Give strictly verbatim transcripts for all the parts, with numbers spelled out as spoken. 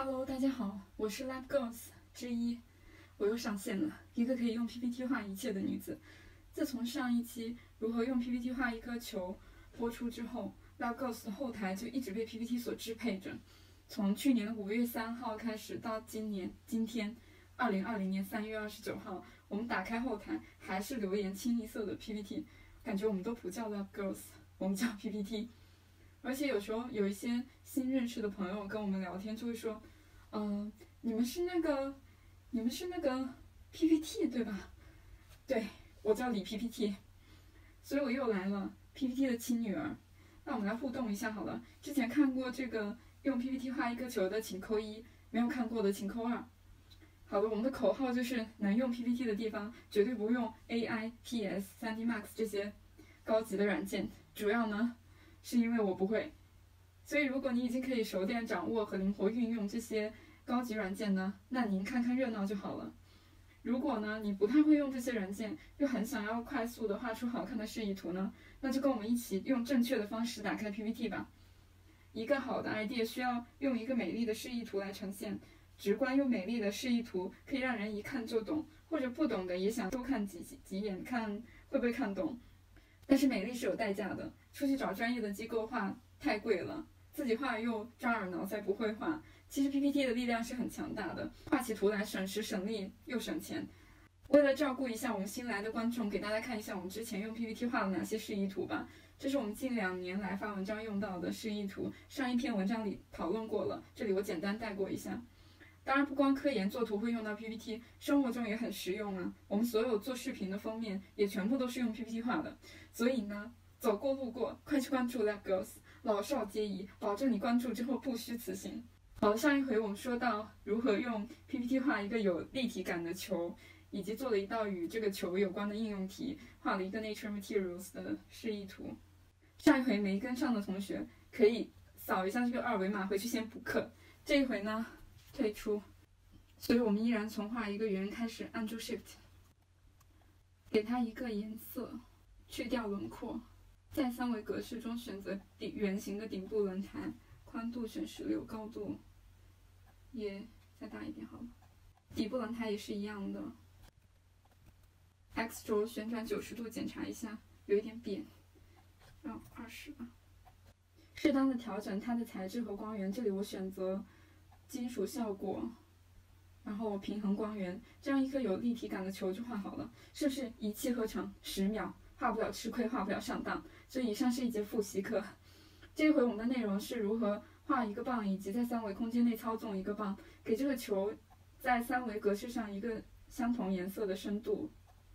Hello， 大家好，我是 Lab Girls 之一，我又上线了，一个可以用 P P T 画一切的女子。自从上一期如何用 P P T 画一颗球播出之后 ，Lab Girls 的后台就一直被 P P T 所支配着。从去年的五月三号开始到今年今天，二零二零年三月二十九号，我们打开后台还是留言清一色的 P P T， 感觉我们都不叫 Lab Girls， 我们叫 P P T。而且有时候有一些新认识的朋友跟我们聊天，就会说，嗯、呃，你们是那个，你们是那个 P P T 对吧？对，我叫李 P P T， 所以我又来了 P P T 的亲女儿。那我们来互动一下好了。之前看过这个用 P P T 画一个球的，请扣一；没有看过的，请扣二。好的，我们的口号就是能用 P P T 的地方，绝对不用 A I、P S、三 D Max 这些高级的软件。主要呢，是因为我不会。所以如果你已经可以熟练掌握和灵活运用这些高级软件呢，那您看看热闹就好了。如果呢你不太会用这些软件，又很想要快速的画出好看的示意图呢，那就跟我们一起用正确的方式打开 P P T 吧。一个好的 idea 需要用一个美丽的示意图来呈现，直观又美丽的示意图可以让人一看就懂，或者不懂的也想多看几几眼，看会不会看懂。但是美丽是有代价的，出去找专业的机构画太贵了，自己画又抓耳挠腮不会画。其实 P P T 的力量是很强大的，画起图来省时省力又省钱。为了照顾一下我们新来的观众，给大家看一下我们之前用 P P T 画了哪些示意图吧。这是我们近两年来发文章用到的示意图，上一篇文章里讨论过了，这里我简单带过一下。当然不光科研做图会用到 P P T， 生活中也很实用啊。我们所有做视频的封面也全部都是用 P P T 画的，所以呢，走过路过快去关注 Lab Girls， 老少皆宜，保证你关注之后不虚此行。好了，上一回我们说到如何用 P P T 画一个有立体感的球，以及做了一道与这个球有关的应用题，画了一个 Nature Materials 的示意图。上一回没跟上的同学可以扫一下这个二维码回去先补课。这一回呢退出，所以我们依然从画一个圆开始，按住 Shift， 给它一个颜色，去掉轮廓，在三维格式中选择顶圆形的顶部轮胎，宽度选十六，高度也再大一点好了。底部轮胎也是一样的。X 轴旋转九十度，检查一下，有一点扁，让二十吧。适当的调整它的材质和光源，这里我选择金属效果，然后平衡光源，这样一颗有立体感的球就画好了，是不是一气呵成？十秒，画不了吃亏，画不了上当。这以上是一节复习课。这回我们的内容是如何画一个棒，以及在三维空间内操纵一个棒，给这个球在三维格式上一个相同颜色的深度，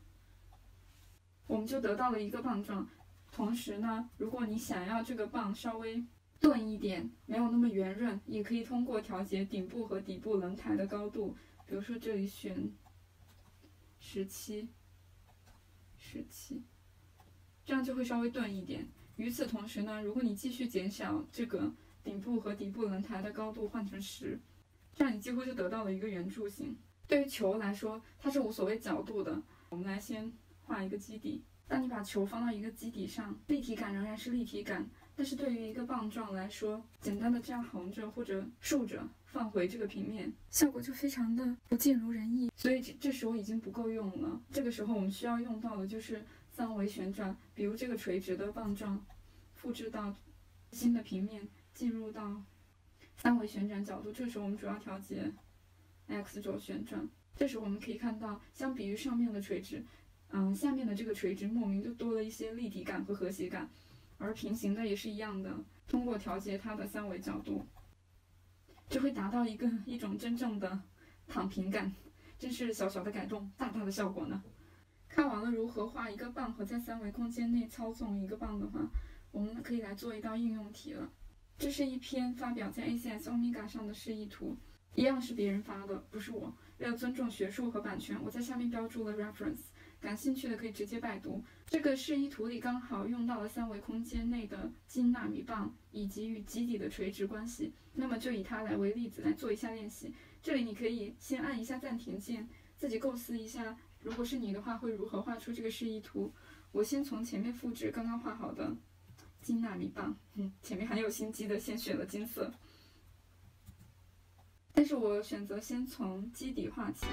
我们就得到了一个棒状。同时呢，如果你想要这个棒稍微钝一点，没有那么圆润，也可以通过调节顶部和底部轮胎的高度，比如说这里选十七，十七，这样就会稍微钝一点。与此同时呢，如果你继续减小这个顶部和底部轮胎的高度，换成十，这样你几乎就得到了一个圆柱形。对于球来说，它是无所谓角度的。我们来先画一个基底。当你把球放到一个基底上，立体感仍然是立体感，但是对于一个棒状来说，简单的这样横着或者竖着放回这个平面，效果就非常的不尽如人意。所以这这时候已经不够用了。这个时候我们需要用到的就是三维旋转，比如这个垂直的棒状，复制到新的平面，进入到三维旋转角度。这时候我们主要调节 X 轴旋转。这时候我们可以看到，相比于上面的垂直，嗯，下面的这个垂直莫名就多了一些立体感和和谐感，而平行的也是一样的，通过调节它的三维角度，就会达到一个一种真正的躺平感。真是小小的改动，大大的效果呢。看完了如何画一个棒和在三维空间内操纵一个棒的话，我们可以来做一道应用题了。这是一篇发表在 A C S Omega 上的示意图，一样是别人发的，不是我。为了尊重学术和版权，我在下面标注了 reference。感兴趣的可以直接拜读。这个示意图里刚好用到了三维空间内的金纳米棒以及与基底的垂直关系，那么就以它来为例子来做一下练习。这里你可以先按一下暂停键，自己构思一下，如果是你的话会如何画出这个示意图。我先从前面复制刚刚画好的金纳米棒，嗯，前面很有心机的先选了金色。 但是我选择先从基底画起。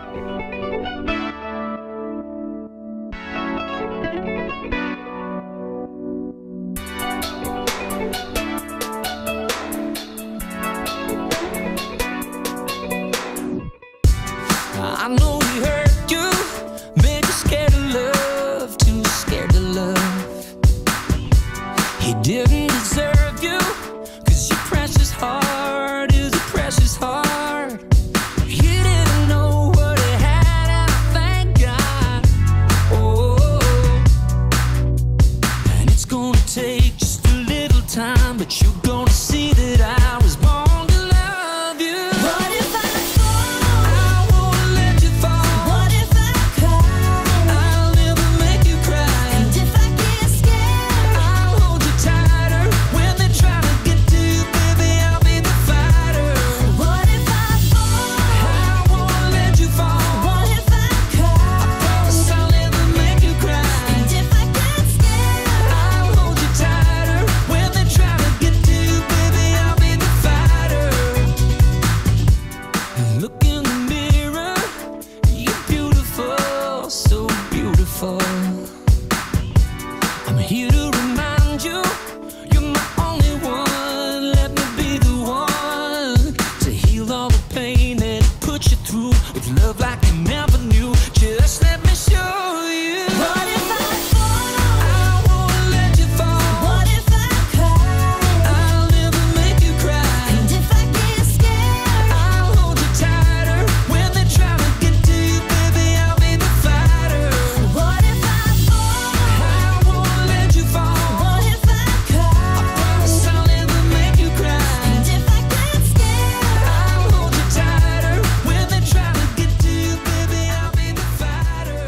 I know he hurt you, made you scared of love, too scared to love. He didn't deserve you, cause your precious heart is a precious heart. You didn't know what it had, and I thank God. Oh, and it's gonna take just a little time, but you're gonna see that I was born to love you. What if I I'm here to remind you, you're my only one. Let me be the one to heal all the pain that it put you through, with love like you never knew. Just let me show you. What if I fall? I won't let you fall. What if I cry? I'll never make you cry. And if I get scared, I'll hold you tighter. When they try to get to you, baby, I'll be the fighter. What if I fall? I won't let you fall. What if I cry? I promise I'll never make you cry. And if I get scared, I'll hold you tighter. When they try to get to you, baby, I'll be the fighter.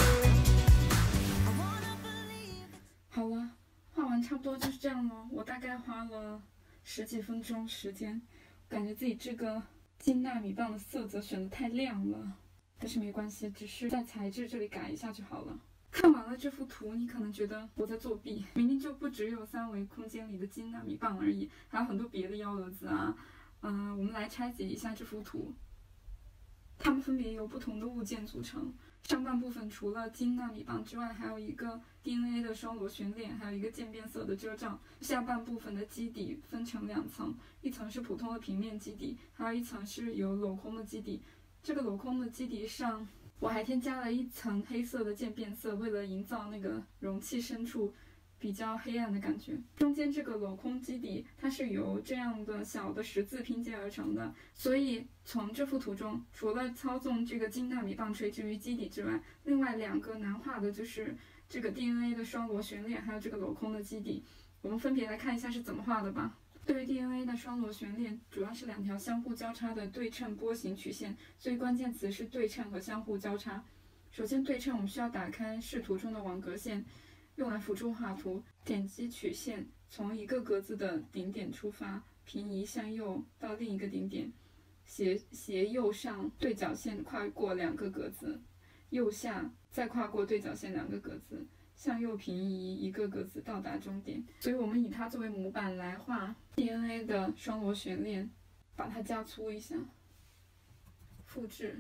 I wanna believe. 好了，画完差不多就是这样了。我大概花了十几分钟时间，感觉自己这个金纳米棒的色泽选的太亮了，但是没关系，只是在材质这里改一下就好了。看完了这幅图，你可能觉得我在作弊，明明就不只有三维空间里的金纳米棒而已，还有很多别的幺蛾子啊。嗯，我们来拆解一下这幅图，它们分别由不同的物件组成。上半部分除了金纳米棒之外，还有一个 D N A 的双螺旋链，还有一个渐变色的遮罩。下半部分的基底分成两层，一层是普通的平面基底，还有一层是有镂空的基底。这个镂空的基底上，我还添加了一层黑色的渐变色，为了营造那个容器深处比较黑暗的感觉。中间这个镂空基底，它是由这样的小的十字拼接而成的，所以从这幅图中，除了操纵这个金纳米棒垂直于基底之外，另外两个难画的就是这个 D N A 的双螺旋链，还有这个镂空的基底。我们分别来看一下是怎么画的吧。对于 D N A 的双螺旋链，主要是两条相互交叉的对称波形曲线，所以关键词是对称和相互交叉。首先对称，我们需要打开视图中的网格线，用来辅助画图。点击曲线，从一个格子的顶点出发，平移向右到另一个顶点，斜斜右上对角线跨过两个格子，右下再跨过对角线两个格子，向右平移一个格子到达终点。所以我们以它作为模板来画 D N A 的双螺旋链，把它加粗一下，复制，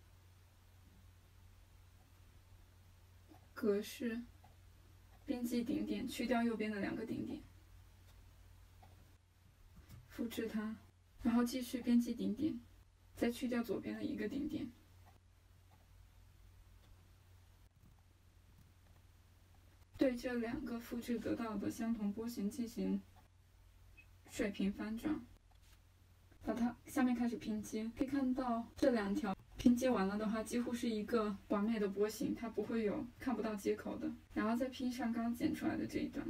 格式，编辑顶点，去掉右边的两个顶点，复制它，然后继续编辑顶点，再去掉左边的一个顶点。对这两个复制得到的相同波形进行水平翻转，把它下面开始拼接。可以看到这两条拼接完了的话，几乎是一个完美的波形，它不会有看不到接口的。然后再拼上刚剪出来的这一段，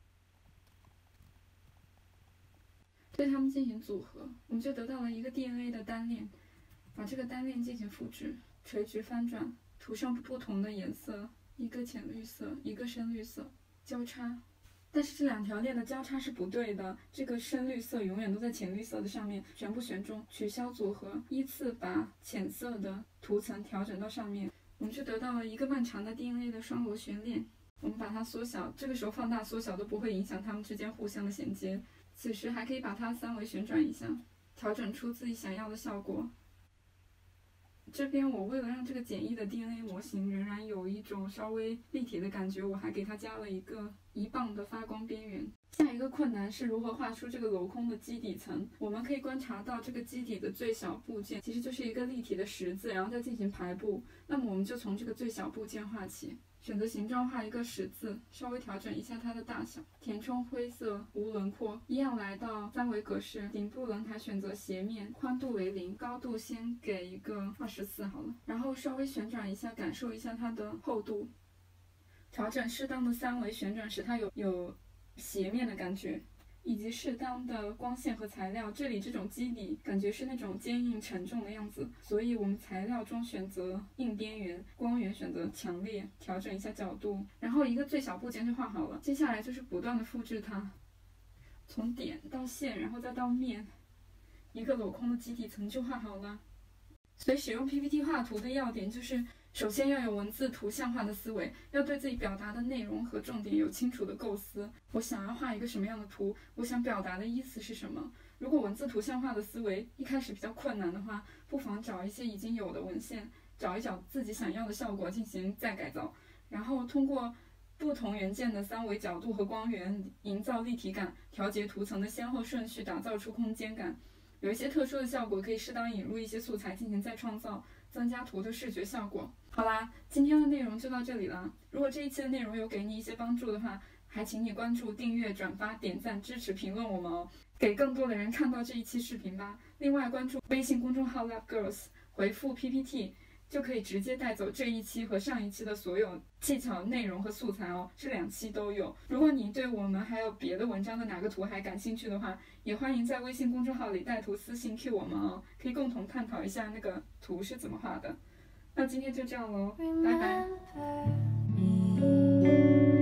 对它们进行组合，我们就得到了一个 D N A 的单链。把这个单链进行复制，垂直翻转，涂上不同的颜色。一个浅绿色，一个深绿色，交叉。但是这两条链的交叉是不对的，这个深绿色永远都在浅绿色的上面，全部选中，取消组合，依次把浅色的涂层调整到上面，我们就得到了一个漫长的 D N A 的双螺旋链。我们把它缩小，这个时候放大缩小都不会影响它们之间互相的衔接。此时还可以把它三维旋转一下， 调整出自己想要的效果。这边我为了让这个简易的 D N A 模型仍然有一种稍微立体的感觉，我还给它加了一个一磅的发光边缘。下一个困难是如何画出这个镂空的基底层。我们可以观察到这个基底的最小部件其实就是一个立体的十字，然后再进行排布。那么我们就从这个最小部件画起，选择形状画一个十字，稍微调整一下它的大小，填充灰色无轮廓，一样来到三维格式，顶部轮胎选择斜面，宽度为零，高度先给一个二十四好了，然后稍微旋转一下，感受一下它的厚度，调整适当的三维旋转，使它有有斜面的感觉，以及适当的光线和材料。这里这种基底感觉是那种坚硬沉重的样子，所以我们材料中选择硬边缘，光源选择强烈，调整一下角度，然后一个最小部件就画好了。接下来就是不断的复制它，从点到线，然后再到面，一个镂空的基底层就画好了。所以使用 P P T 画图的要点就是，首先要有文字图像化的思维，要对自己表达的内容和重点有清楚的构思。我想要画一个什么样的图，我想表达的意思是什么。如果文字图像化的思维一开始比较困难的话，不妨找一些已经有的文献，找一找自己想要的效果进行再改造，然后通过不同元件的三维角度和光源营造立体感，调节图层的先后顺序，打造出空间感。有一些特殊的效果可以适当引入一些素材进行再创造，增加图的视觉效果。好啦，今天的内容就到这里了。如果这一期的内容有给你一些帮助的话，还请你关注、订阅、转发、点赞、支持、评论我们哦，给更多的人看到这一期视频吧。另外，关注微信公众号 Lab Girls， 回复 P P T 就可以直接带走这一期和上一期的所有技巧、内容和素材哦，这两期都有。如果你对我们还有别的文章的哪个图还感兴趣的话，也欢迎在微信公众号里带图私信 Q 我们哦，可以共同探讨一下那个图是怎么画的。那今天就这样喽，拜拜。